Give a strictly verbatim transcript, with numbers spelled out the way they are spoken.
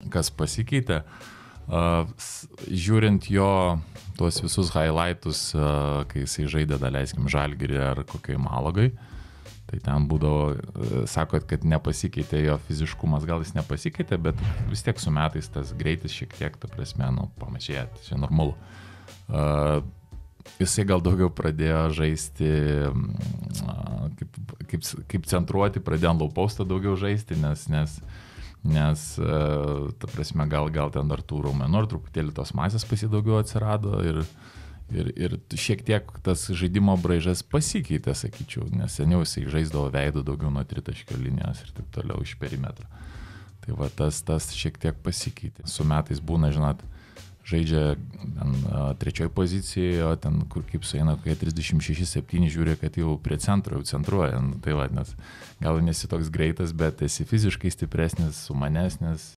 kas pasikeitė, uh, žiūrint jo tuos visus highlightus, uh, kai jisai žaidė, daleiskim, Žalgirį ar kokioj Malagai, tai ten būdavo, sakot, kad nepasikeitė jo fiziškumas, gal jis nepasikeitė, bet vis tiek su metais tas greitis šiek tiek, ta prasme, nu, pamažėja, tai čia normalu. Uh, jisai gal daugiau pradėjo žaisti, uh, kaip, kaip, kaip centruoti, pradėjo ant low postą daugiau žaisti, nes, nes, nes uh, ta prasme, gal, gal ten dar tų raumenų, ar truputėlį tos masės pas jį daugiau atsirado ir Ir, ir šiek tiek tas žaidimo braižas pasikeitė, sakyčiau, nes seniau jisai žaisdavo veidų daugiau nuo tritaškio linijos ir taip toliau iš perimetro. Tai va tas, tas šiek tiek pasikeitė. Su metais būna, žinot, žaidžia ten, trečioj pozicijoje, o ten, kur kaip sueina, kokie trisdešimt šeši septyni, žiūri, kad jau prie centro, jau centruoja. Nu, tai va, nes gal nesi toks greitas, bet esi fiziškai stipresnis, sumanesnis.